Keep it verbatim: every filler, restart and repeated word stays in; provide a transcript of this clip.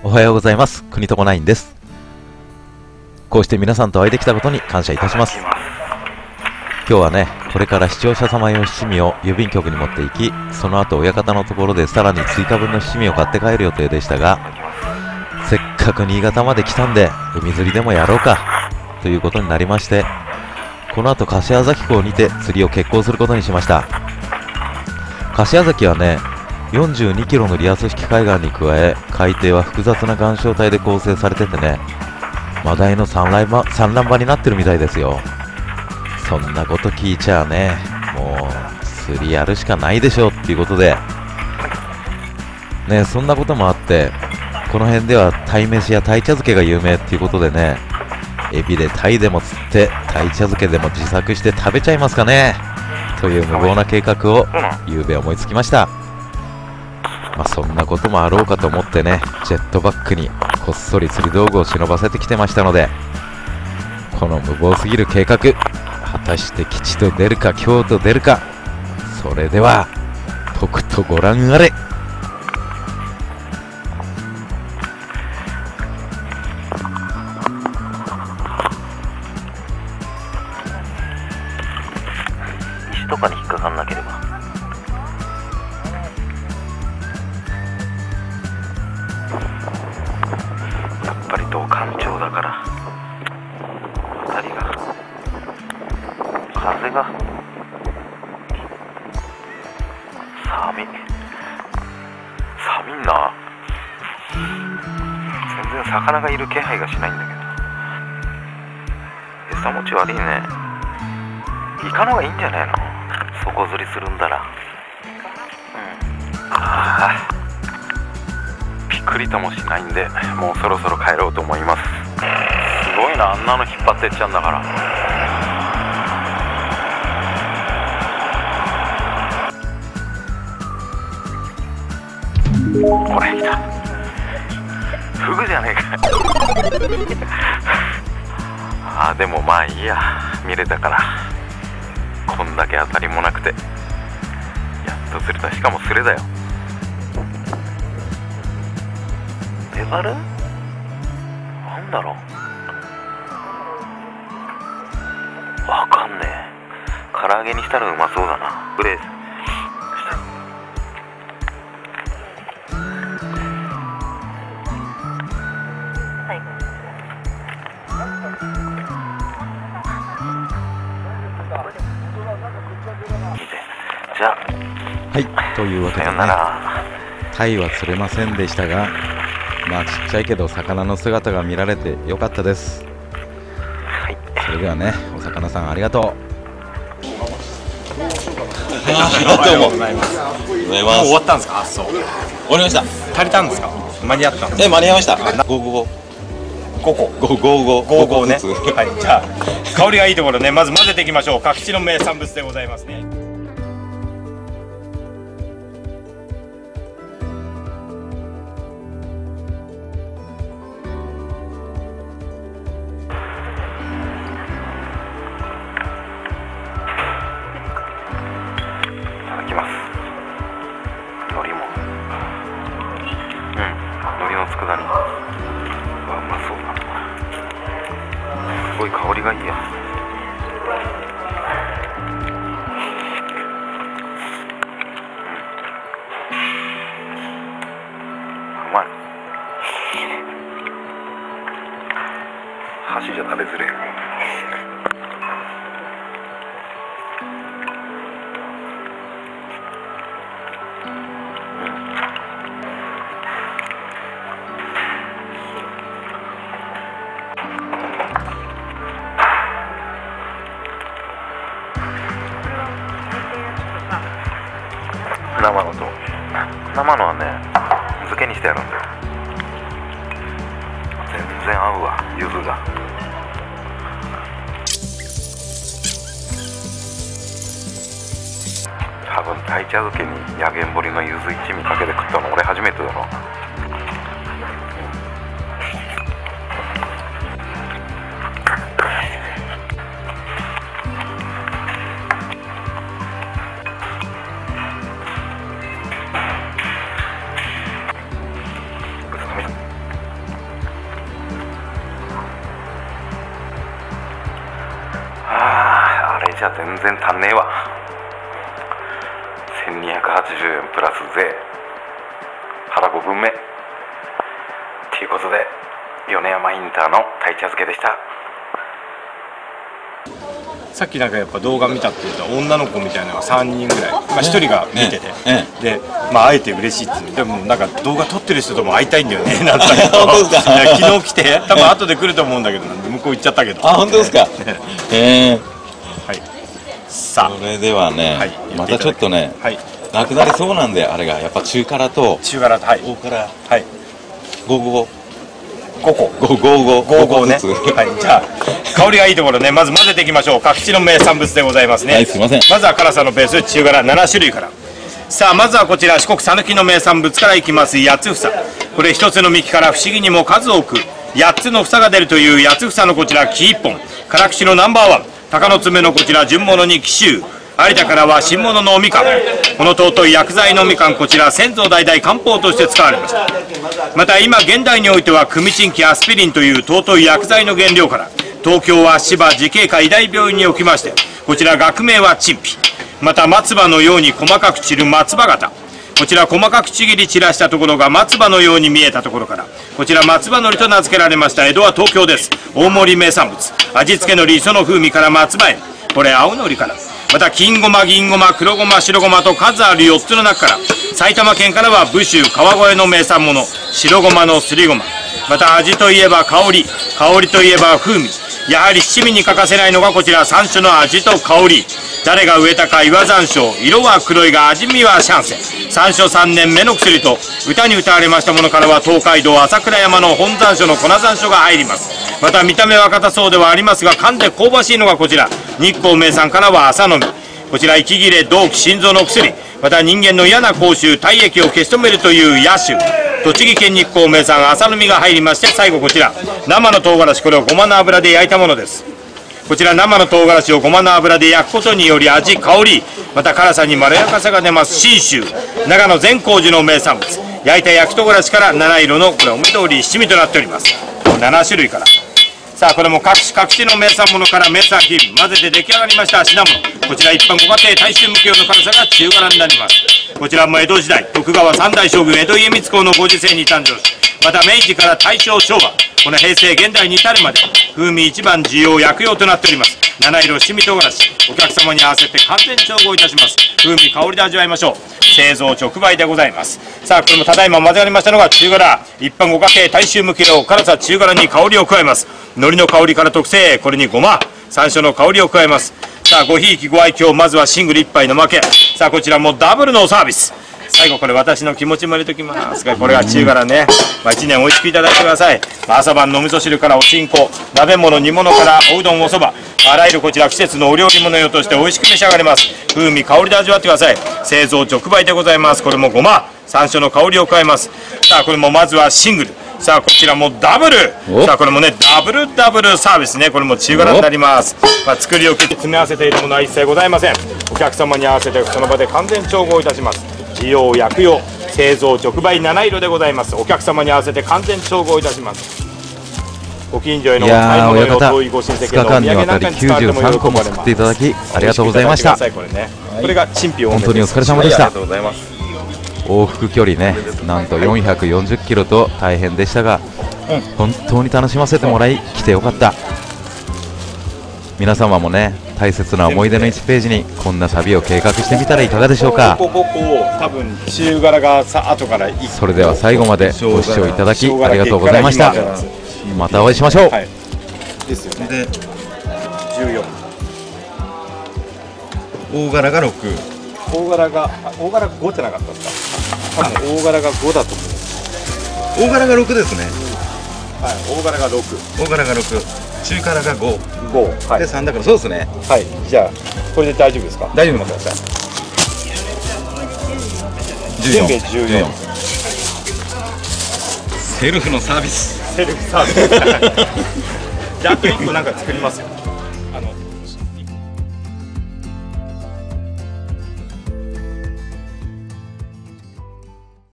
おはようございます。国友ナインです。こうして皆さんとお会いできたことに感謝いたします。今日はね、これから視聴者様用七味を郵便局に持って行き、その後親方のところでさらに追加分の七味を買って帰る予定でしたが、せっかく新潟まで来たんで海釣りでもやろうかということになりまして、この後柏崎港にて釣りを決行することにしました。柏崎はね、よんじゅうにキロのリアス式海岸に加え、海底は複雑な岩礁帯で構成されててね、マダイの産卵場、産卵場になってるみたいですよ。そんなこと聞いちゃあね、もう釣りやるしかないでしょうっていうことでね、そんなこともあって、この辺では鯛めしや鯛茶漬けが有名っていうことでね、エビで鯛でも釣って鯛茶漬けでも自作して食べちゃいますかねという無謀な計画を昨べ思いつきました。まあ、そんなこともあろうかと思ってね、ジェットバッグにこっそり釣り道具を忍ばせてきてましたので、この無謀すぎる計画、果たして吉と出るか凶と出るか、それではとくとご覧あれ。 石とかに引っかかんなければ。やっぱり同干潮だから辺りが風が寒い寒いな。全然魚がいる気配がしないんだけど、餌持ち悪いね。イカの方がいいんじゃないの、底釣りするんだら。うん、ああピクリともしないんで、もうそろそろ帰ろうと思います。すごいな、あんなの引っ張ってっちゃうんだから。これ来た、フグじゃねえかあーでもまあいいや、見れたから。こんだけ当たりもなくてやっと釣れた。しかもスレだよ。ペバルなんだろう、わかんねえ。唐揚げにしたらうまそうだな。グレースじゃあ、 はい、というわけでね、鯛は釣れませんでしたが、まあちっちゃいけど魚の姿が見られてよかったです。 はい、 それではね、お魚さんありがとう。 ありがとうございます。もう終わったんですか？あ、そう。終わりました。足りたんですか？間に合ったんですか？ え、間に合いました。五五ごこ。 五五五五五ね。はい、じゃあ香りがいいところね、まず混ぜていきましょう。各地の名産物でございますね。 すごい香りがいいや。うまい。箸じゃ食べづれえ。生のと生のはね、漬けにしてやるんだよ。全然合うわ、柚子が。多分鯛茶漬けにやげんぼりの柚子一味かけて食ったの俺初めてだろ。 じゃ全然足んねえわ。せんにひゃくはちじゅうえんプラス税腹ごぶんめということで、米山インターの鯛茶漬けでした。 さっきなんかやっぱ動画見たって言った女の子みたいなのがさんにんぐらい、まあ、ひとりが見てて、 ええで、まあ、会えて嬉しいって言う。でもなんか動画撮ってる人とも会いたいんだよねなんて本当ですか。 いや昨日来て、多分後で来ると思うんだけど、向こう行っちゃったけど。 あ、本当ですか。へえ。 はい、さあそれではね、 はい、 またちょっとね、 はい、 なくなりそうなんで、あれがやっぱ中辛と中辛と、はい、 大辛、 はいごごごこごごごごね。 ずつ。 はい、じゃあ香りがいいところね、まず混ぜていきましょう。各地の名産物でございますね。 はい、すいません。 まずは辛さのベース中辛ななしゅるいから。さあまずはこちら四国讃岐の名産物からいきます。八つ房、これ一つの幹から不思議にも数多くやっつの房が出るという八つ房のこちら木一本、辛口のナンバーワン、鷹の爪のこちら純物に紀州、有田からは新物のおみかん、この尊い薬剤のみかん、こちら先祖代々漢方として使われました。また今現代においてはクミチンキアスピリンという尊い薬剤の原料から東京は芝慈恵会医大病院におきまして、こちら学名は陳皮、また松葉のように細かく散る松葉型、こちら細かくちぎり散らしたところが松葉のように見えたところからこちら松葉のりと名付けられました。江戸は東京です。大盛り名産物、味付けのり、磯の風味から松葉園、これ青のりから、また金ごま、銀ごま、黒ごま、白ごまと数あるよっつの中から埼玉県からは武州川越の名産物白ごまのすりごま、また味といえば香り、香りといえば風味、やはり七味に欠かせないのがこちら山椒の味と香り。誰が植えたか岩山椒、色は黒いが味見はシャンセン、山椒さんねんめの薬と歌に歌われましたものからは東海道朝倉山の本山椒の粉山椒が入ります。また見た目は硬そうではありますが噛んで香ばしいのがこちら日光名産からは朝の実、こちら息切れ、動悸、心臓の薬、また人間の嫌な口臭、体液を消し止めるという野種、栃木県日光名産朝の実が入りまして、最後こちら生の唐辛子、これをごまの油で焼いたものです。こちら生の唐辛子をごまの油で焼くことにより味、香り、また辛さにまろやかさが出ます。信州長野善光寺の名産物、焼いた焼き唐辛子から七色のこれお目通り七味となっております。ななしゅるいから。さあこれも各地各地の名産物から名産品混ぜて出来上がりました品物、こちら一般ご家庭大衆向け用の辛さが中辛になります。こちらも江戸時代徳川三代将軍江戸家光公のご時世に誕生し、また明治から大正昭和この平成現代に至るまで風味一番需要薬用となっております。七色七味唐辛子、お客様に合わせて完全調合いたします。風味香りで味わいましょう。製造直売でございます。さあこれもただいま混ぜ上がりましたのが中辛、一般ご家庭大衆向け用辛さ中辛に香りを加えます。海苔の香りから特製、これにごま山椒の香りを加えます。さあごひいきご愛嬌、まずはシングルいっぱいの負け。さあこちらもダブルのサービス、最後これ私の気持ちも入れときますが、これが中辛ね、まあ、いちねん美味しくいただいてください。まあ、朝晩の味噌汁からおしんこ、鍋物煮物からおうどんおそば、あらゆるこちら季節のお料理物用として美味しく召し上がれます。風味香りで味わってください。製造直売でございます。これもごま山椒の香りを加えます。さあこれもまずはシングル、さあこちらもダブル、さあこれもねダブルダブルサービスね、これも中辛になります。まあ、作り置き詰め合わせているものは一切ございません。お客様に合わせてその場で完全調合いたします。需要薬用、製造直売七色でございます。お客様に合わせて完全調合いたします。ご近所への買い物への遠いご親戚へのお土産なんかに使われても喜ばれます。きゅうじゅうさんこも作っていただきありがとうございました。これね、これが陳皮多めです。 本当にお疲れ様でした。 ありがとうございます。 往復距離ね、なんとよんひゃくよんじゅっキロと大変でしたが、うん、本当に楽しませてもらい来てよかった。皆様もね、大切な思い出のいちページにこんな旅を計画してみたらいかがでしょうか。 ここここ多分中辛がさ後からいそれでは最後までご視聴いただきありがとうございました。またお会いしましょう。 はい、ですよね。でじゅうよん、 大柄がろく、 大柄が大柄がごじゃなかったですか。多分大柄がごだと思う。 大柄がろくですね。 はい、大柄がろく、 大柄がろく、中辛がご、 ご、はい、 でさんだからそうですね。 はい、じゃあこれで大丈夫ですか。 大丈夫です。じゅうよん、 じゅうよん、 セルフのサービス。 セルフサービス。じゃああといっこなんか作りますよ。